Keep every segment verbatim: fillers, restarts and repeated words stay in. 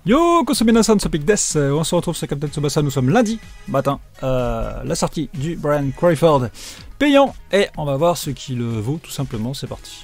Yo, Kosuminasan, Sopic Death, on se retrouve sur Captain Tsubasa, nous sommes lundi matin, euh, la sortie du Brian Crawford payant, et on va voir ce qu'il vaut tout simplement, c'est parti.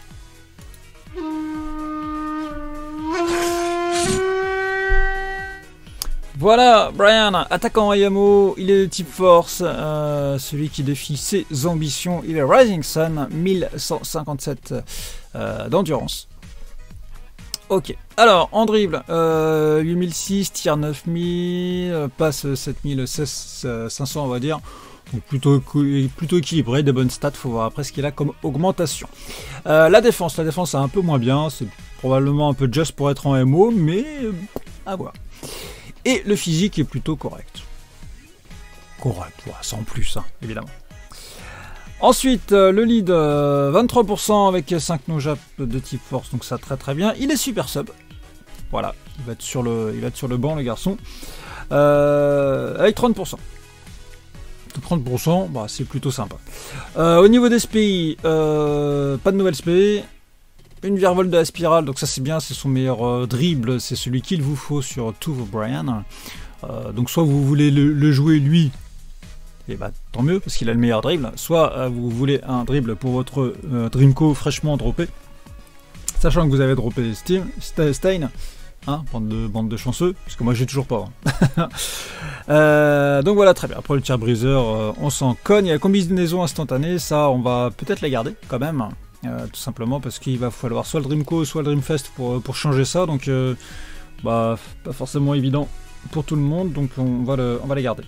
Voilà, Brian, attaquant Ayamo, il est de type force, euh, celui qui défie ses ambitions, il est Rising Sun, mille cent cinquante-sept euh, d'endurance. Ok, alors en dribble, euh, huit mille six, tir neuf mille, passe sept mille cinq cents on va dire, donc plutôt, plutôt équilibré, des bonnes stats, faut voir après ce qu'il a comme augmentation. Euh, la défense, la défense c'est un peu moins bien, c'est probablement un peu just pour être en M O, mais à voir. Et le physique est plutôt correct. Correct, ouais, sans plus, hein, évidemment. Ensuite, euh, le lead, euh, vingt-trois pour cent avec cinq no-jap de type force, donc ça très très bien. Il est super sub. Voilà, il va être sur le, il va être sur le banc, le garçon. Euh, avec trente pour cent. trente pour cent, bah, c'est plutôt sympa. Euh, au niveau des S P I, euh, pas de nouvelle S P I. Une virevole de la spirale, donc ça c'est bien, c'est son meilleur euh, dribble, c'est celui qu'il vous faut sur Two of Brian. Euh, donc soit vous voulez le, le jouer lui, et bah tant mieux parce qu'il a le meilleur dribble, soit euh, vous voulez un dribble pour votre euh, Dreamco fraîchement droppé, sachant que vous avez droppé Steam, Stein, hein, bande de, bande de chanceux, parce que moi j'ai toujours pas. Hein. euh, donc voilà, très bien. Après le tir briseur, euh, on s'en cogne. Il y a la combinaison instantanée, ça on va peut-être la garder quand même. Euh, tout simplement parce qu'il va falloir soit le Dreamco soit le Dreamfest pour, pour changer ça, donc euh, bah pas forcément évident pour tout le monde, donc on va, le, on va les garder.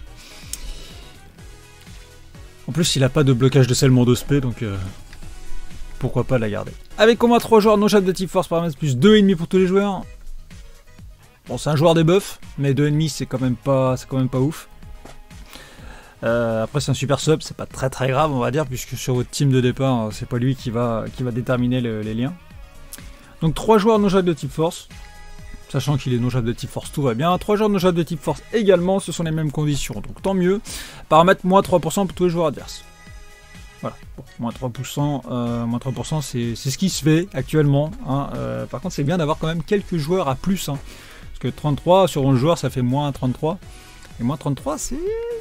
En plus il a pas de blocage de scellement d'O S P, donc euh, pourquoi pas la garder. Avec au moins trois joueurs no-jab de type force paramètres plus deux virgule cinq pour tous les joueurs. Bon c'est un joueur des buffs, mais deux virgule cinq c'est quand même pas c'est quand même pas ouf. Euh, après c'est un super sub, c'est pas très très grave on va dire, puisque sur votre team de départ c'est pas lui qui va, qui va déterminer le, les liens. Donc trois joueurs no-jab de type force, sachant qu'il est no-jab de type force tout va bien. trois joueurs no-jab de type force également, ce sont les mêmes conditions, donc tant mieux. Paramètre moins trois pour cent pour tous les joueurs adverses. Voilà, bon, moins trois pour cent, euh, moins trois pour cent c'est ce qui se fait actuellement, hein. Euh, par contre c'est bien d'avoir quand même quelques joueurs à plus, hein, parce que trente-trois sur onze joueurs ça fait moins trente-trois. Et moins trente-trois, c'est...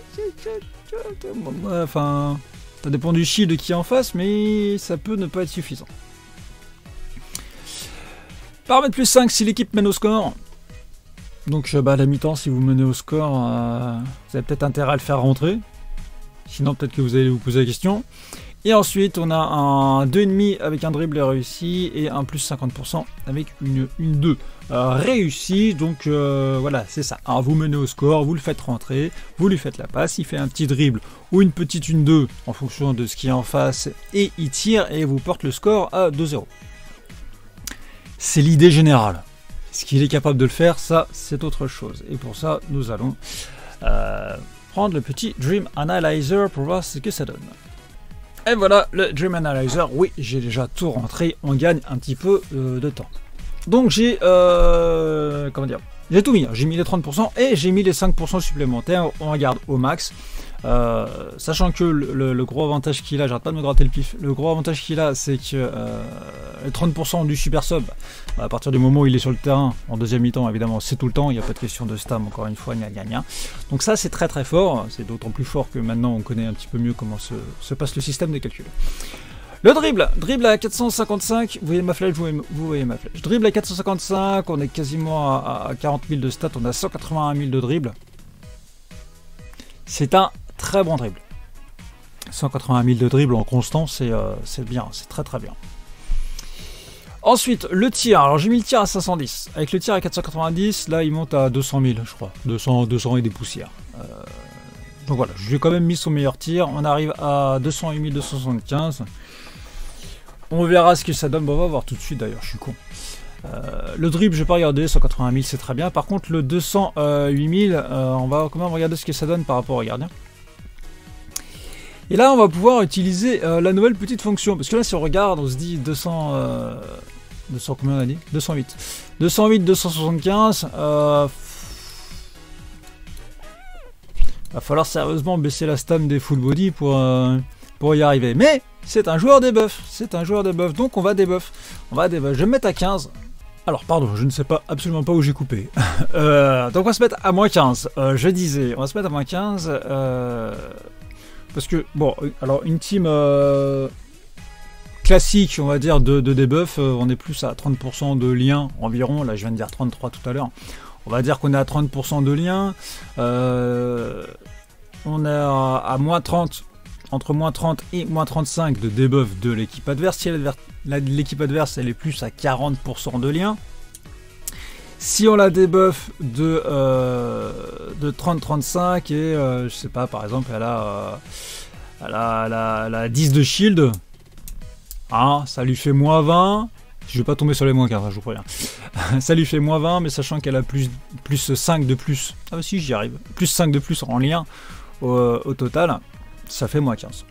Enfin... Ça dépend du shield qui est en face, mais ça peut ne pas être suffisant. Paramètre plus cinq si l'équipe mène au score. Donc bah, à la mi-temps, si vous menez au score, euh, vous avez peut-être intérêt à le faire rentrer. Sinon, peut-être que vous allez vous poser la question. Et ensuite, on a un deux virgule cinq avec un dribble réussi et un plus cinquante pour cent avec une, une deux euh, réussie. Donc euh, voilà, c'est ça. Alors, vous menez au score, vous le faites rentrer, vous lui faites la passe, il fait un petit dribble ou une petite une deux en fonction de ce qui est en face et il tire et vous porte le score à deux zéro. C'est l'idée générale. Ce qu'il est capable de le faire, ça, c'est autre chose. Et pour ça, nous allons euh, prendre le petit Dream Analyzer pour voir ce que ça donne. Et voilà le Dream Analyzer, oui j'ai déjà tout rentré, on gagne un petit peu euh, de temps. Donc j'ai, euh, comment dire, j'ai tout mis, j'ai mis les trente pour cent et j'ai mis les cinq pour cent supplémentaires, on regarde au max. Euh, sachant que le, le, le gros avantage qu'il a, j'arrête pas de me gratter le pif, le gros avantage qu'il a c'est que euh, les trente pour cent du super sub, bah, à partir du moment où il est sur le terrain, en deuxième mi-temps évidemment c'est tout le temps, il n'y a pas de question de stam encore une fois, gna gna gna. Donc ça c'est très très fort, c'est d'autant plus fort que maintenant on connaît un petit peu mieux comment se, se passe le système de calcul. Le dribble, dribble à quatre cent cinquante-cinq, vous voyez ma flèche, vous voyez, vous voyez ma flèche. Dribble à quatre cent cinquante-cinq, on est quasiment à, à quarante mille de stats, on a cent quatre-vingt-un mille de dribble. C'est un très bon dribble. cent quatre-vingt mille de dribble en constant, c'est euh, bien, c'est très très bien. Ensuite, le tir. Alors j'ai mis le tir à cinq cent dix. Avec le tir à quatre cent quatre-vingt-dix, là il monte à deux cent mille, je crois. deux cents, deux cents et des poussières. Euh, donc voilà, je lui ai quand même mis son meilleur tir. On arrive à deux cent huit mille deux cent soixante-quinze. On verra ce que ça donne. Bon, on va voir tout de suite d'ailleurs, je suis con. Euh, le dribble, je vais pas regarder, cent quatre-vingt mille c'est très bien. Par contre, le deux cent huit mille, euh, on va quand même regarder ce que ça donne par rapport au gardien. Et là, on va pouvoir utiliser euh, la nouvelle petite fonction. Parce que là, si on regarde, on se dit deux cents... Euh, deux cents combien on a dit deux cent huit. deux cent huit, deux cent soixante-quinze. Euh, va falloir sérieusement baisser la stam des full body pour, euh, pour y arriver. Mais c'est un joueur debuff. C'est un joueur debuff. Donc on va debuff. On va debuff. Je vais me mettre à quinze. Alors pardon, je ne sais pas absolument pas où j'ai coupé. euh, donc on va se mettre à moins quinze. Euh, je disais, on va se mettre à moins quinze. Euh, parce que, bon, alors une team euh, classique, on va dire, de, de debuff, euh, on est plus à trente pour cent de liens environ. Là je viens de dire trente-trois tout à l'heure. On va dire qu'on est à trente pour cent de liens. Euh, on est à, à moins trente, entre moins trente et moins trente-cinq de debuff de l'équipe adverse. Si l'équipe adverse elle est plus à quarante pour cent de liens. Si on la débuff de, euh, de trente à trente-cinq et euh, je sais pas, par exemple elle a, euh, elle a, elle a, elle a dix de shield, hein, ça lui fait moins vingt. Je vais pas tomber sur les moins quinze, hein, je vous préviens. Ça lui fait moins vingt, mais sachant qu'elle a plus, plus cinq de plus. Ah bah si, j'y arrive. Plus cinq de plus en lien au, au total, ça fait moins quinze.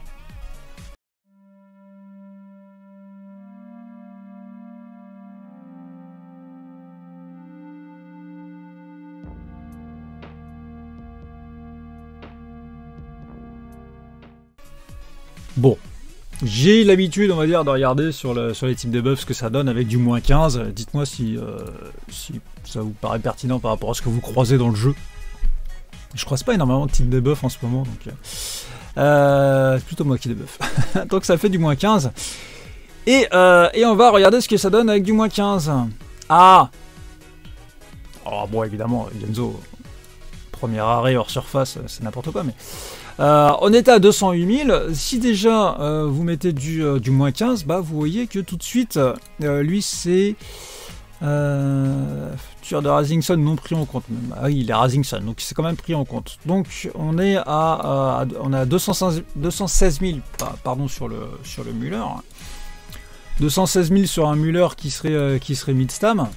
Bon, j'ai l'habitude, on va dire, de regarder sur, le, sur les types de buffs ce que ça donne avec du moins quinze. Dites-moi si, euh, si ça vous paraît pertinent par rapport à ce que vous croisez dans le jeu. Je croise pas énormément de types de buffs en ce moment, donc euh, c'est plutôt moi qui débuffe. Donc ça fait du moins quinze. Et, euh, et on va regarder ce que ça donne avec du moins quinze. Ah Alors bon, évidemment, Genzo, premier arrêt hors surface, c'est n'importe quoi, mais... Euh, on était à deux cent huit mille. Si déjà euh, vous mettez du, euh, du moins quinze, bah, vous voyez que tout de suite, euh, lui c'est euh, tueur de Rising Sun non pris en compte. Ah oui, il est Rising Sun, donc c'est quand même pris en compte. Donc on est à, à, à on est à deux cent seize mille, pardon, sur le sur le Muller. deux cent seize mille sur un Muller qui serait euh, qui serait mid-stam.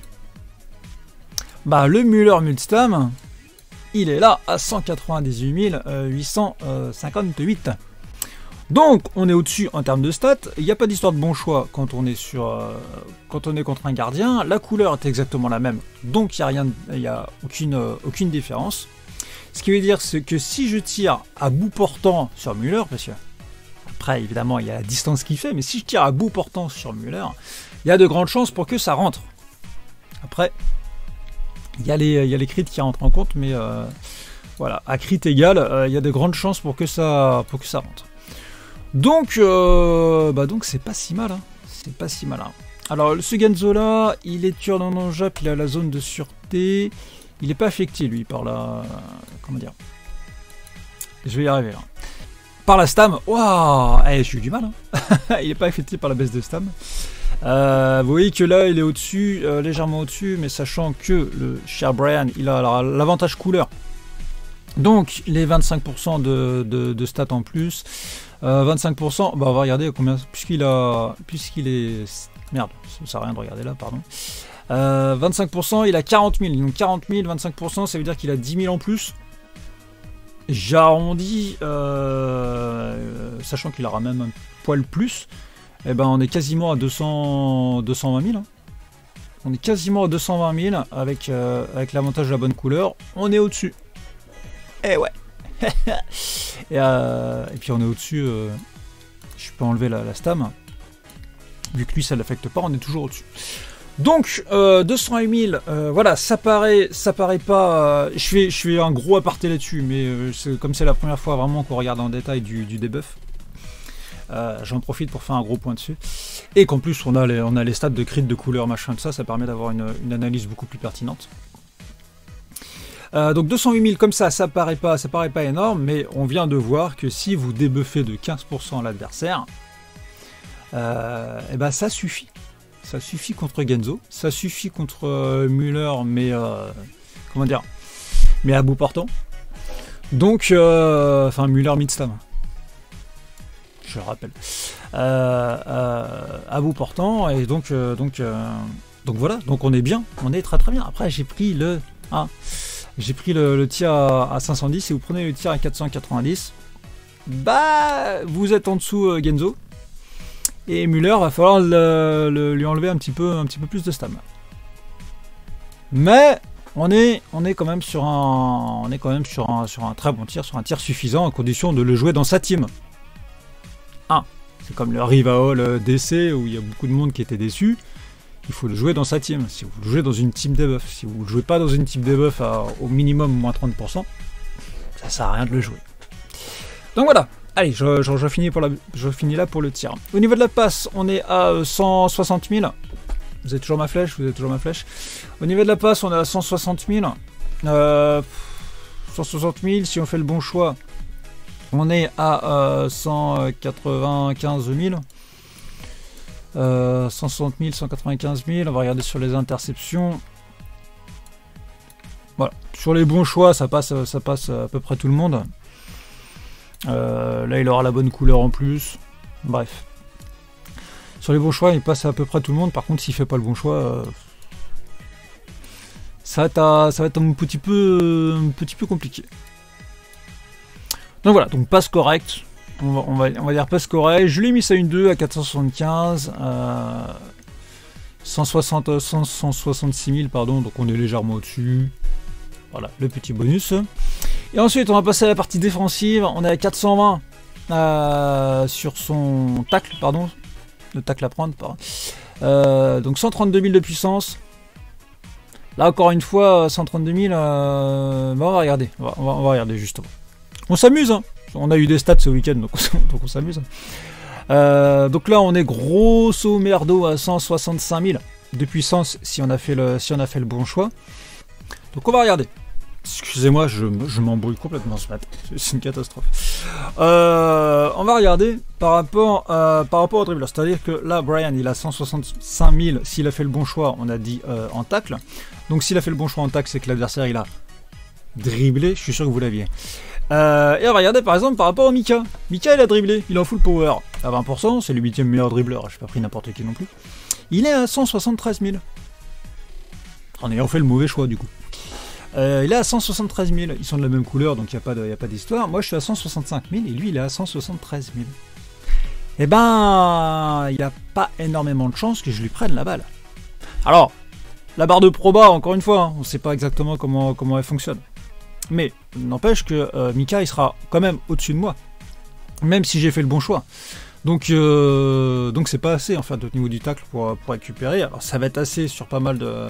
Bah le Muller mid-stam, il est là à cent quatre-vingt-dix-huit mille huit cent cinquante-huit. Donc on est au-dessus en termes de stats. Il n'y a pas d'histoire de bon choix quand on est sur, euh, quand on est contre un gardien. La couleur est exactement la même, donc il n'y a rien, il y a aucune, euh, aucune différence. Ce qui veut dire c'est que si je tire à bout portant sur Muller, parce que après évidemment il y a la distance qu'il fait, mais si je tire à bout portant sur Muller, il y a de grandes chances pour que ça rentre. Après. Il y, a les, il y a les crits qui rentrent en compte, mais euh, voilà, à crit égal, euh, il y a de grandes chances pour que ça, pour que ça rentre. Donc, euh, bah donc c'est pas si mal, hein. C'est pas si mal. Hein. Alors, ce Genzo là, il est tueur dans le Jap, il a la zone de sûreté, il n'est pas affecté lui par la, comment dire, je vais y arriver là. Par la stam, waouh, eh, j'ai eu du mal. Hein. Il n'est pas affecté par la baisse de stam. Euh, vous voyez que là il est au-dessus, euh, légèrement au-dessus, mais sachant que le cher Brian il a l'avantage couleur, donc les vingt-cinq pour cent de, de, de stats en plus, euh, vingt-cinq pour cent, bah on va regarder combien, puisqu'il a, puisqu'il est, merde, ça sert à rien de regarder là, pardon, euh, vingt-cinq pour cent il a quarante mille, donc quarante mille, vingt-cinq pour cent ça veut dire qu'il a dix mille en plus, j'arrondis, euh, sachant qu'il aura même un poil plus. Eh ben on est quasiment à deux cents, deux cent vingt mille. Hein. On est quasiment à deux cent vingt mille avec, euh, avec l'avantage de la bonne couleur. On est au-dessus. Eh ouais. et, euh, et puis on est au-dessus. Euh, je peux enlever la, la stam. Vu que lui ça ne l'affecte pas, on est toujours au-dessus. Donc euh, deux cent huit mille, euh, voilà, ça paraît, ça paraît pas. Euh, je fais, je fais un gros aparté là-dessus, mais euh, comme c'est la première fois vraiment qu'on regarde en détail du, du debuff. Euh, J'en profite pour faire un gros point dessus. Et qu'en plus on a, les, on a les stats de crit, de couleur, machin, tout ça, ça permet d'avoir une, une analyse beaucoup plus pertinente. Euh, donc deux cent huit mille comme ça, ça paraît pas, ça paraît pas énorme, mais on vient de voir que si vous débuffez de quinze pour cent l'adversaire, euh, et ben ça suffit. Ça suffit contre Genzo, ça suffit contre euh, Muller, mais euh, comment dire, mais à bout portant. Donc, euh, enfin Muller mid-stam. Je le rappelle, euh, euh, à bout portant, et donc, euh, donc, euh, donc voilà, donc on est bien, on est très très bien. Après j'ai pris le, hein, j'ai pris le, le tir à, à cinq cent dix, et vous prenez le tir à quatre cent quatre-vingt-dix, bah vous êtes en dessous euh, Genzo, et Muller va falloir le, le, lui enlever un petit peu, un petit peu plus de stam. Mais on est, on est quand même sur un, on est quand même sur un, sur un très bon tir, sur un tir suffisant à condition de le jouer dans sa team. C'est comme le Rivaol D C où il y a beaucoup de monde qui était déçu. il faut le jouer dans sa team. Si vous le jouez dans une team debuff, si vous ne le jouez pas dans une team debuff à au minimum moins trente pour cent, ça sert à rien de le jouer. Donc voilà, allez, je, je, je, finis, pour la, je finis là pour le tir. Au niveau de la passe, on est à cent soixante mille. Vous avez toujours ma flèche, vous avez toujours ma flèche. Au niveau de la passe, on est à cent soixante mille. Euh, cent soixante mille, si on fait le bon choix, on est à euh, cent quatre-vingt-quinze mille. Euh, cent soixante mille, cent quatre-vingt-quinze mille. On va regarder sur les interceptions. Voilà, sur les bons choix, ça passe, ça passe à peu près tout le monde. Euh, là, il aura la bonne couleur en plus. Bref. Sur les bons choix, il passe à peu près tout le monde. Par contre, s'il fait pas le bon choix, euh, ça va être, à, ça va être un petit peu, un petit peu compliqué. Donc voilà, donc passe correct. On va, on va, on va dire passe correct. Je l'ai mis ça une deux à quatre cent soixante-quinze. Euh, cent soixante, cent, cent soixante-six mille, pardon. Donc on est légèrement au-dessus. Voilà, le petit bonus. Et ensuite, on va passer à la partie défensive. On est à quatre cent vingt euh, sur son tacle, pardon. Le tacle à prendre, pardon. Euh, donc cent trente-deux mille de puissance. Là, encore une fois, cent trente-deux mille. Euh, bah on va regarder. On va, on va, on va regarder justement. On s'amuse, hein. On a eu des stats ce week-end, donc, donc on s'amuse. Euh, donc là, on est grosso merdo à cent soixante-cinq mille de puissance si on a fait le, si on a fait le bon choix. Donc on va regarder. Excusez-moi, je, je m'embrouille complètement ce matin. C'est une catastrophe. Euh, on va regarder par rapport, euh, par rapport au dribbler. C'est-à-dire que là, Brian, il a cent soixante-cinq mille. S'il a fait le bon choix, on a dit euh, en tacle. Donc s'il a fait le bon choix en tacle, c'est que l'adversaire, il a dribblé. Je suis sûr que vous l'aviez. Euh, et on va regarder par exemple par rapport au Mika. Mika, il a dribblé. Il est en full power. À vingt pour cent, c'est le huitième meilleur dribbleur. Je n'ai pas pris n'importe qui non plus. Il est à cent soixante-treize mille. En ayant fait le mauvais choix, du coup. Euh, il est à cent soixante-treize mille, ils sont de la même couleur donc il n'y a pas d'histoire. Moi je suis à cent soixante-cinq mille et lui il est à cent soixante-treize mille. Et ben il n'a pas énormément de chance que je lui prenne la balle. Alors, la barre de proba, encore une fois, hein, on ne sait pas exactement comment, comment elle fonctionne. Mais n'empêche que euh, Mika il sera quand même au-dessus de moi, même si j'ai fait le bon choix. Donc euh, donc c'est pas assez en fait au niveau du tacle pour, pour récupérer. Alors ça va être assez sur pas mal de...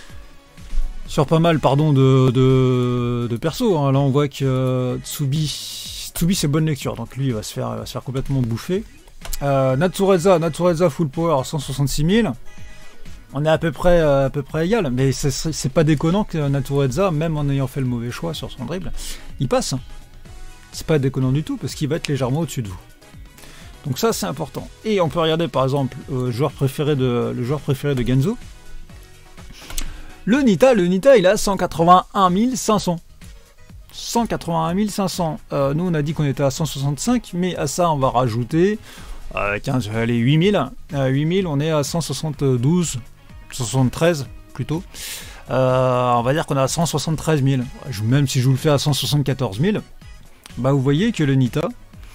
Sur pas mal, pardon, de, de, de perso. Hein. Là, on voit que euh, Tsubi, Tsubi c'est bonne lecture. Donc lui, il va se faire, il va se faire complètement bouffer. Euh, Natureza, Natureza full power cent soixante-six mille. On est à peu près, euh, à peu près égal. Mais c'est pas déconnant que Natureza, même en ayant fait le mauvais choix sur son dribble, il passe. Hein. C'est pas déconnant du tout parce qu'il va être légèrement au-dessus de vous. Donc ça, c'est important. Et on peut regarder par exemple euh, joueur préféré de, le joueur préféré de Genzo. Le Nita, le Nita, il a cent quatre-vingt-un mille cinq cents. cent quatre-vingt-un mille cinq cents. Euh, nous, on a dit qu'on était à cent soixante-cinq, mais à ça, on va rajouter euh, quinze, allez, huit mille. À huit mille, on est à cent soixante-douze, cent soixante-treize plutôt. Euh, on va dire qu'on est à cent soixante-treize mille. Même si je vous le fais à cent soixante-quatorze mille, bah, vous voyez que le Nita,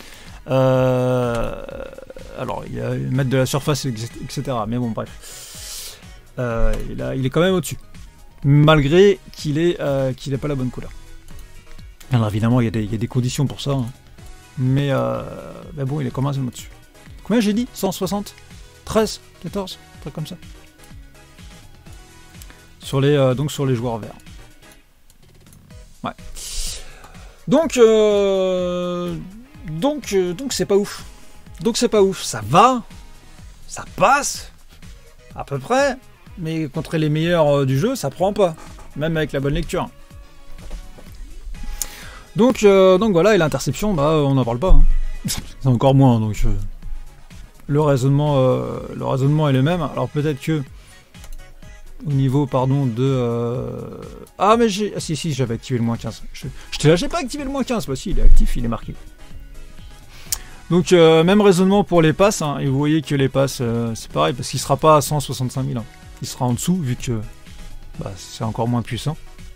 euh, alors, il a mettre de la surface, et cetera. Mais bon, bref. Euh, il, a, il est quand même au-dessus. Malgré qu'il ait, euh, qu'il ait pas la bonne couleur. Alors évidemment, il y a des, il y a des conditions pour ça. Hein. Mais, euh, mais bon, il est quand même au-dessus. Combien j'ai dit? cent soixante? treize? quatorze? Un truc comme ça. Sur les, euh, donc sur les joueurs verts. Ouais. Donc, euh, donc, euh, donc c'est pas ouf. Donc c'est pas ouf. Ça va. Ça passe. À peu près. Mais contre les meilleurs euh, du jeu, ça prend pas. Même avec la bonne lecture. Donc, euh, donc voilà, et l'interception, bah, on n'en parle pas. Hein. C'est encore moins, donc... Euh, le raisonnement, euh, le raisonnement est le même. Alors peut-être que... Au niveau, pardon, de... Euh... Ah, mais j'ai... Ah si, si, j'avais activé le moins quinze. Je, je t'ai là, j'ai pas activé le moins quinze. Bah si, il est actif, il est marqué. Donc, euh, même raisonnement pour les passes. Hein, et vous voyez que les passes, euh, c'est pareil, parce qu'il sera pas à cent soixante-cinq mille. Hein. Il sera en dessous, vu que bah, c'est encore moins puissant.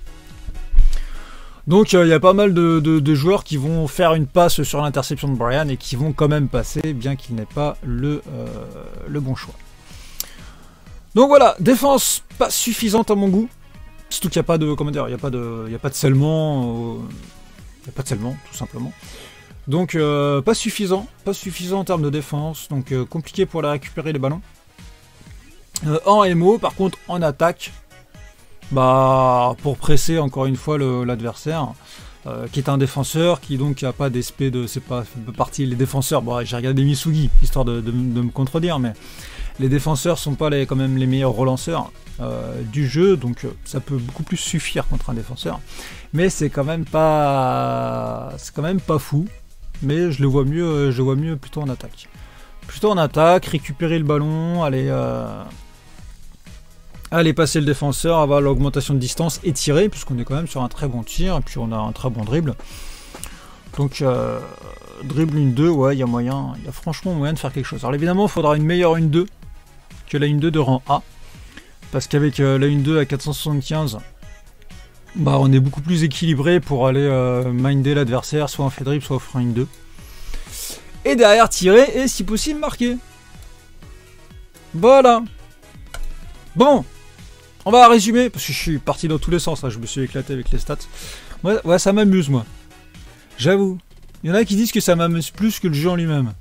Donc, il euh, y a pas mal de, de, de joueurs qui vont faire une passe sur l'interception de Brian et qui vont quand même passer, bien qu'il n'ait pas le, euh, le bon choix. Donc voilà, défense pas suffisante à mon goût. Surtout qu'il n'y a pas de, comment dire, il n'y a pas de, il y a pas de scellement, euh, il n'y a pas de scellement, tout simplement. Donc, euh, pas suffisant, pas suffisant en termes de défense. Donc, euh, compliqué pour aller récupérer les ballons. Euh, en M O, par contre, en attaque, bah, pour presser encore une fois l'adversaire, euh, qui est un défenseur, qui donc a pas d'S P de, c'est pas partie les défenseurs. Bon, j'ai regardé Misugi histoire de, de, de me contredire, mais les défenseurs sont pas les, quand même les meilleurs relanceurs euh, du jeu, donc ça peut beaucoup plus suffire contre un défenseur. Mais c'est quand même pas, c'est quand même pas fou. Mais je le vois mieux, je le vois mieux plutôt en attaque. Plutôt en attaque, récupérer le ballon, aller. Euh, Aller passer le défenseur, avoir l'augmentation de distance et tirer, puisqu'on est quand même sur un très bon tir, et puis on a un très bon dribble. Donc, euh, dribble une deux, ouais, il y a moyen, il y a franchement moyen de faire quelque chose. Alors évidemment, il faudra une meilleure une deux que la une deux de rang A, parce qu'avec euh, la une deux à quatre cent soixante-quinze, bah, on est beaucoup plus équilibré pour aller euh, minder l'adversaire, soit en fait dribble, soit offrant une deux. Et derrière, tirer, et si possible, marquer. Voilà. Bon. On va résumer, parce que je suis parti dans tous les sens, là, je me suis éclaté avec les stats. Ouais, ouais ça m'amuse, moi. J'avoue. Il y en a qui disent que ça m'amuse plus que le jeu en lui-même.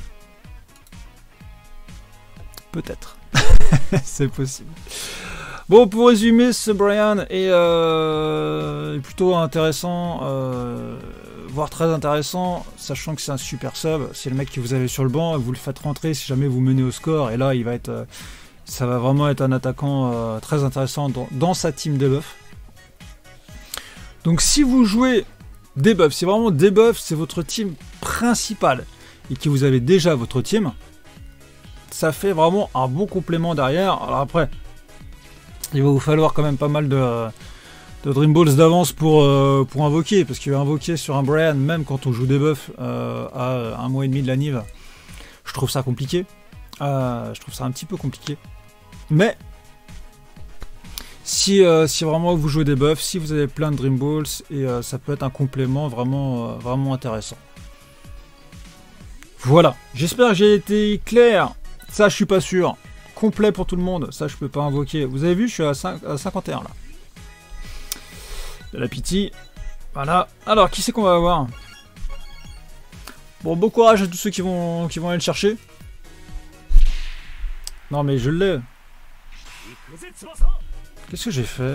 Peut-être. C'est possible. Bon, pour résumer, ce Brian est, euh, est plutôt intéressant, euh, voire très intéressant, sachant que c'est un super sub. C'est le mec que vous avez sur le banc, vous le faites rentrer si jamais vous menez au score, et là, il va être... Euh, ça va vraiment être un attaquant euh, très intéressant dans, dans sa team debuff. Donc si vous jouez debuff, si vraiment debuff c'est votre team principale et que vous avez déjà votre team, ça fait vraiment un bon complément derrière. Alors après, il va vous falloir quand même pas mal de, de Dream Balls d'avance pour, euh, pour invoquer, parce que invoquer sur un Brian, même quand on joue debuff euh, à un mois et demi de la Nive, je trouve ça compliqué. Euh, je trouve ça un petit peu compliqué. Mais si, euh, si vraiment vous jouez des buffs, si vous avez plein de Dream Balls, et euh, ça peut être un complément vraiment, euh, vraiment intéressant. Voilà, j'espère que j'ai été clair. Ça, je suis pas sûr. Complet pour tout le monde, ça je peux pas invoquer. Vous avez vu, je suis à, cinq, à cinquante et un là. De la pitié. Voilà. Alors, qui c'est qu'on va avoir? Bon, bon courage à tous ceux qui vont, qui vont aller le chercher. Non mais je l'ai. Qu'est-ce que j'ai fait?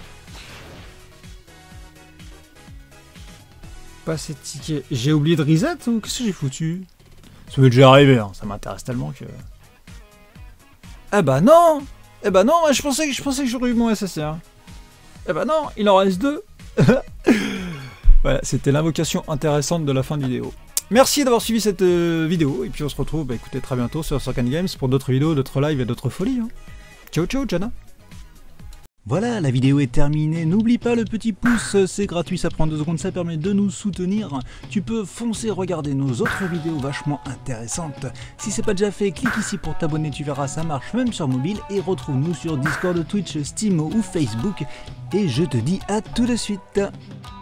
Pas ces tickets. J'ai oublié de reset ou qu'est-ce que j'ai foutu? Ça m'est déjà arrivé, hein. Ça m'intéresse tellement que... Eh bah non. Eh bah non, je pensais que, je pensais que j'aurais eu mon S S R. Eh bah non, il en reste deux. Voilà, c'était l'invocation intéressante de la fin de vidéo. Merci d'avoir suivi cette euh, vidéo, et puis on se retrouve bah, écoutez, très bientôt sur Sorkan Games pour d'autres vidéos, d'autres lives et d'autres folies. Hein. Ciao ciao, Jana. Voilà, la vidéo est terminée. N'oublie pas le petit pouce, c'est gratuit, ça prend deux secondes, ça permet de nous soutenir. Tu peux foncer regarder nos autres vidéos vachement intéressantes. Si c'est pas déjà fait, clique ici pour t'abonner, tu verras, ça marche même sur mobile. Et retrouve-nous sur Discord, Twitch, Steam ou Facebook. Et je te dis à tout de suite.